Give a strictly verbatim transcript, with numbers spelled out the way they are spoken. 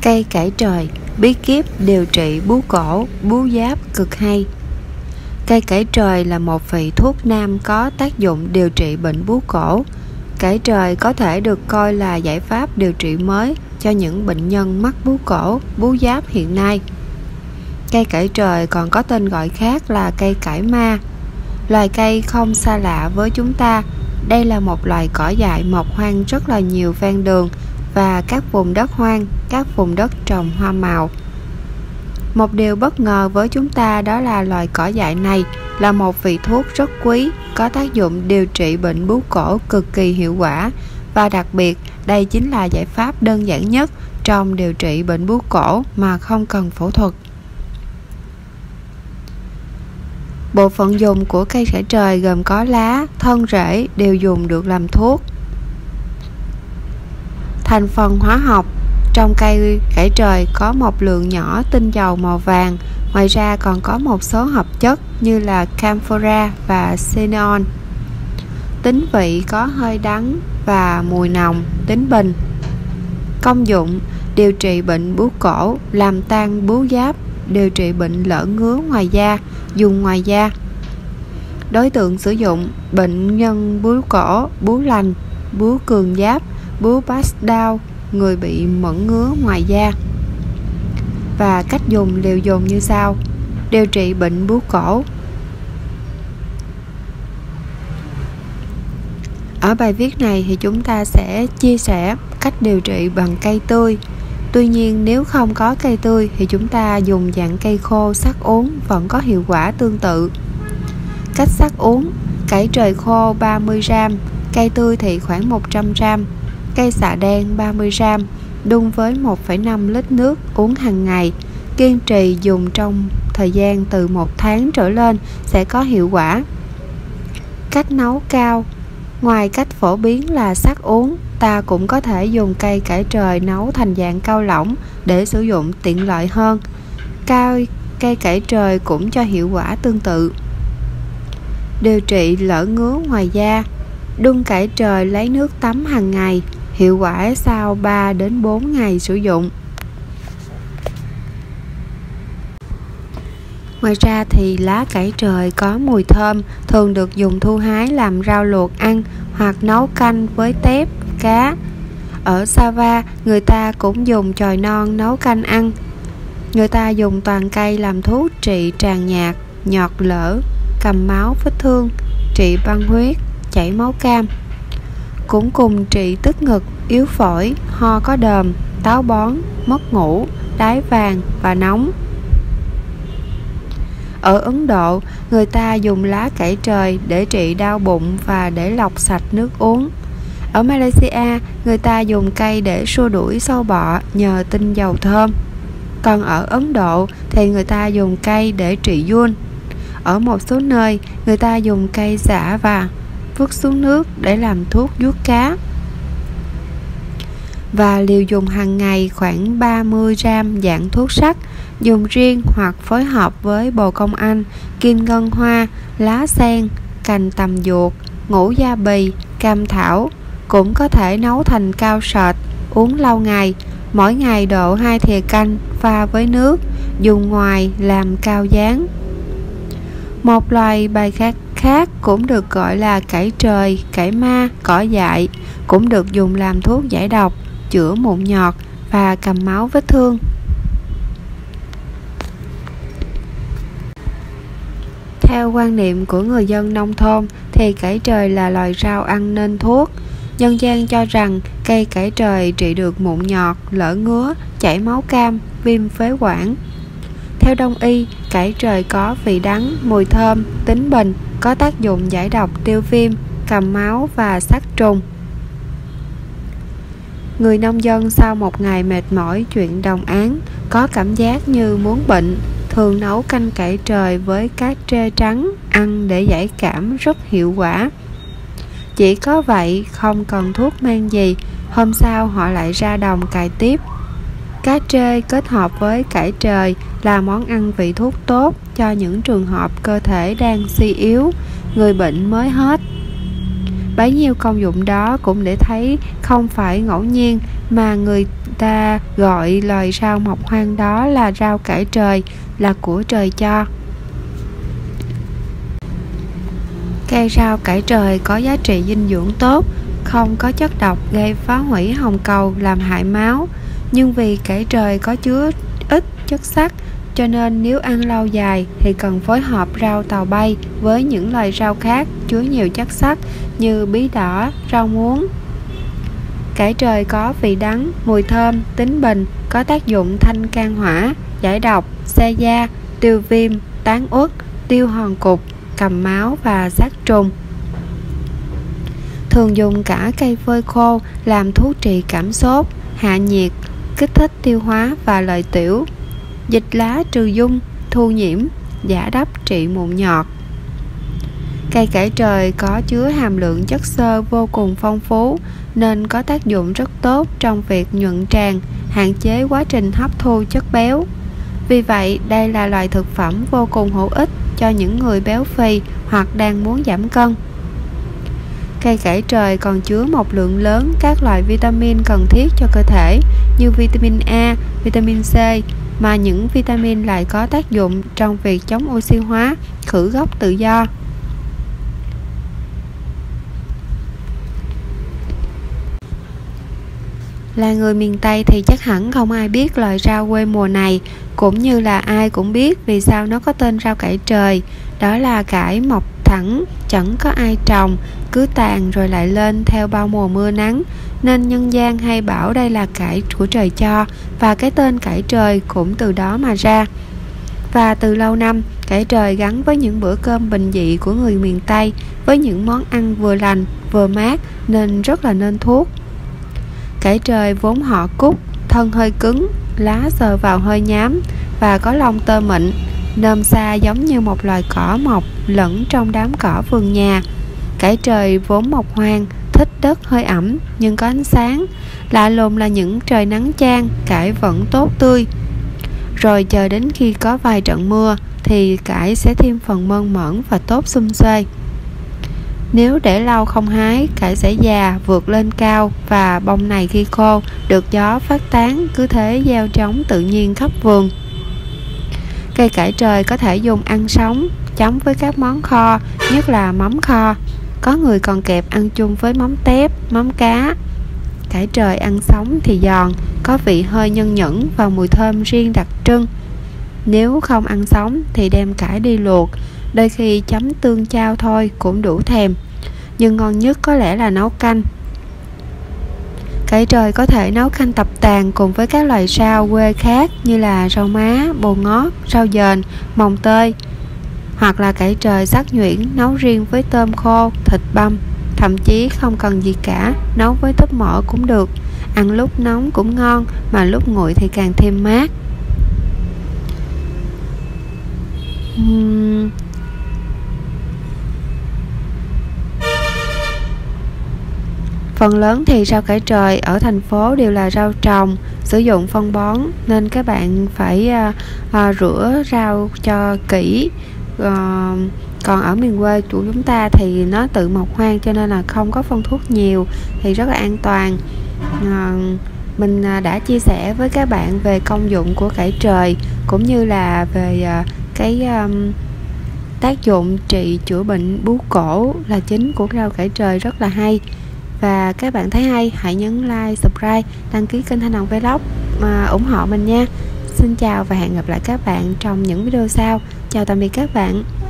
Cây cải trời, bí kíp điều trị bướu cổ, bướu giáp cực hay. Cây cải trời là một vị thuốc nam có tác dụng điều trị bệnh bướu cổ. Cải trời có thể được coi là giải pháp điều trị mới cho những bệnh nhân mắc bướu cổ, bướu giáp hiện nay. Cây cải trời còn có tên gọi khác là cây cải ma. Loài cây không xa lạ với chúng ta. Đây là một loài cỏ dại mọc hoang rất là nhiều ven đường và các vùng đất hoang, các vùng đất trồng hoa màu. Một điều bất ngờ với chúng ta đó là loài cỏ dại này là một vị thuốc rất quý, có tác dụng điều trị bệnh bướu cổ cực kỳ hiệu quả, và đặc biệt đây chính là giải pháp đơn giản nhất trong điều trị bệnh bướu cổ mà không cần phẫu thuật. Bộ phận dùng của cây cải trời gồm có lá, thân rễ đều dùng được làm thuốc. Thành phần hóa học trong cây cải trời có một lượng nhỏ tinh dầu màu vàng, ngoài ra còn có một số hợp chất như là camphora và xenon. Tính vị có hơi đắng và mùi nồng, tính bình. Công dụng: điều trị bệnh bướu cổ, làm tan bướu giáp, điều trị bệnh lở ngứa ngoài da, dùng ngoài da. Đối tượng sử dụng: bệnh nhân bướu cổ, bướu lành, bướu cường giáp, bướu Pascal, người bị mẩn ngứa ngoài da. Và cách dùng: liều dùng như sau. Điều trị bệnh bướu cổ. Ở bài viết này thì chúng ta sẽ chia sẻ cách điều trị bằng cây tươi. Tuy nhiên nếu không có cây tươi thì chúng ta dùng dạng cây khô sắc uống vẫn có hiệu quả tương tự. Cách sắc uống: cải trời khô ba mươi gam, cây tươi thì khoảng một trăm gam, cây xạ đen ba mươi gam, đun với một phẩy năm lít nước, uống hàng ngày. Kiên trì dùng trong thời gian từ một tháng trở lên sẽ có hiệu quả. Cách nấu cao: ngoài cách phổ biến là sắc uống, ta cũng có thể dùng cây cải trời nấu thành dạng cao lỏng để sử dụng tiện lợi hơn. Cao cây cải trời cũng cho hiệu quả tương tự. Điều trị lở ngứa ngoài da: đun cải trời lấy nước tắm hàng ngày, hiệu quả sau ba đến bốn ngày sử dụng. Ngoài ra thì lá cải trời có mùi thơm, thường được dùng thu hái làm rau luộc ăn hoặc nấu canh với tép, cá. Ở Sava, người ta cũng dùng chồi non nấu canh ăn. Người ta dùng toàn cây làm thuốc trị tràn nhạt, nhọt lở, cầm máu vết thương, trị băng huyết, chảy máu cam. Cũng cùng trị tức ngực, yếu phổi, ho có đờm, táo bón, mất ngủ, đái vàng và nóng. Ở Ấn Độ, người ta dùng lá cải trời để trị đau bụng và để lọc sạch nước uống. Ở Malaysia, người ta dùng cây để xua đuổi sâu bọ nhờ tinh dầu thơm. Còn ở Ấn Độ thì người ta dùng cây để trị giun. Ở một số nơi, người ta dùng cây xả và vứt xuống nước để làm thuốc vuốt cá. Và liều dùng hàng ngày khoảng ba mươi gam dạng thuốc sắc, dùng riêng hoặc phối hợp với bồ công anh, kim ngân hoa, lá sen, cành tầm duột, ngũ gia bì, cam thảo. Cũng có thể nấu thành cao sệt, uống lâu ngày, mỗi ngày độ hai thìa canh pha với nước, dùng ngoài làm cao dán. Một loài bài khác khác cũng được gọi là cải trời, cải ma, cỏ dại, cũng được dùng làm thuốc giải độc, chữa mụn nhọt và cầm máu vết thương. Theo quan niệm của người dân nông thôn thì cải trời là loài rau ăn nên thuốc. Dân gian cho rằng cây cải trời trị được mụn nhọt, lở ngứa, chảy máu cam, viêm phế quản. Theo Đông y, cải trời có vị đắng, mùi thơm, tính bình, có tác dụng giải độc, tiêu viêm, cầm máu và sát trùng. Người nông dân sau một ngày mệt mỏi chuyện đồng áng, có cảm giác như muốn bệnh, thường nấu canh cải trời với cá trê trắng ăn để giải cảm rất hiệu quả. Chỉ có vậy, không cần thuốc men gì, hôm sau họ lại ra đồng cày tiếp. Cá trê kết hợp với cải trời là món ăn vị thuốc tốt cho những trường hợp cơ thể đang suy yếu, người bệnh mới hết. Bấy nhiêu công dụng đó cũng để thấy không phải ngẫu nhiên mà người ta gọi loài rau mọc hoang đó là rau cải trời, là của trời cho. Cây rau cải trời có giá trị dinh dưỡng tốt, không có chất độc gây phá hủy hồng cầu làm hại máu. Nhưng vì cải trời có chứa ít chất sắt, cho nên nếu ăn lâu dài thì cần phối hợp rau tàu bay với những loại rau khác chứa nhiều chất sắt như bí đỏ, rau muống. Cải trời có vị đắng, mùi thơm, tính bình, có tác dụng thanh can hỏa, giải độc, xe da, tiêu viêm, tán uất, tiêu hòn cục, cầm máu và sát trùng. Thường dùng cả cây phơi khô làm thuốc trị cảm sốt, hạ nhiệt, kích thích tiêu hóa và lợi tiểu. Dịch lá trừ dung, thu nhiễm, giả đắp trị mụn nhọt. Cây cải trời có chứa hàm lượng chất xơ vô cùng phong phú nên có tác dụng rất tốt trong việc nhuận tràng, hạn chế quá trình hấp thu chất béo. Vì vậy, đây là loại thực phẩm vô cùng hữu ích cho những người béo phì hoặc đang muốn giảm cân. Cây cải trời còn chứa một lượng lớn các loại vitamin cần thiết cho cơ thể như vitamin A, vitamin C, mà những vitamin lại có tác dụng trong việc chống oxy hóa, khử gốc tự do. Là người miền Tây thì chắc hẳn không ai biết loài rau quê mùa này, cũng như là ai cũng biết vì sao nó có tên rau cải trời. Đó là cải mọc thẳng, chẳng có ai trồng, cứ tàn rồi lại lên theo bao mùa mưa nắng, nên nhân gian hay bảo đây là cải của trời cho, và cái tên cải trời cũng từ đó mà ra. Và từ lâu năm, cải trời gắn với những bữa cơm bình dị của người miền Tây, với những món ăn vừa lành, vừa mát nên rất là nên thuốc. Cải trời vốn họ cúc, thân hơi cứng, lá sờ vào hơi nhám và có lông tơ mịn, nôm xa giống như một loài cỏ mọc lẫn trong đám cỏ vườn nhà. Cải trời vốn mọc hoang, thích đất hơi ẩm nhưng có ánh sáng. Lạ lùng là những trời nắng chang, cải vẫn tốt tươi. Rồi chờ đến khi có vài trận mưa thì cải sẽ thêm phần mơn mởn và tốt sum xuê. Nếu để lâu không hái, cải sẽ già, vượt lên cao và bông này khi khô, được gió phát tán, cứ thế gieo trống tự nhiên khắp vườn. Cây cải trời có thể dùng ăn sống, chấm với các món kho, nhất là mắm kho. Có người còn kẹp ăn chung với mắm tép, mắm cá. Cải trời ăn sống thì giòn, có vị hơi nhân nhẫn và mùi thơm riêng đặc trưng. Nếu không ăn sống thì đem cải đi luộc, đôi khi chấm tương chao thôi cũng đủ thèm. Nhưng ngon nhất có lẽ là nấu canh. Cải trời có thể nấu canh tập tàn cùng với các loại rau quê khác như là rau má, bồ ngót, rau dền, mồng tơi. Hoặc là cải trời sắc nhuyễn nấu riêng với tôm khô, thịt băm. Thậm chí không cần gì cả, nấu với tóp mỡ cũng được. Ăn lúc nóng cũng ngon, mà lúc nguội thì càng thêm mát. uhm. Phần lớn thì rau cải trời ở thành phố đều là rau trồng, sử dụng phân bón, nên các bạn phải à, à, rửa rau cho kỹ. à, Còn ở miền quê của chúng ta thì nó tự mọc hoang cho nên là không có phân thuốc nhiều, thì rất là an toàn. à, Mình đã chia sẻ với các bạn về công dụng của cải trời, cũng như là về à, cái um, tác dụng trị chữa bệnh bướu cổ là chính của rau cải trời, rất là hay. Và các bạn thấy hay, hãy nhấn like, subscribe, đăng ký kênh Thanh Hồng Vlog mà ủng hộ mình nha. Xin chào và hẹn gặp lại các bạn trong những video sau. Chào tạm biệt các bạn.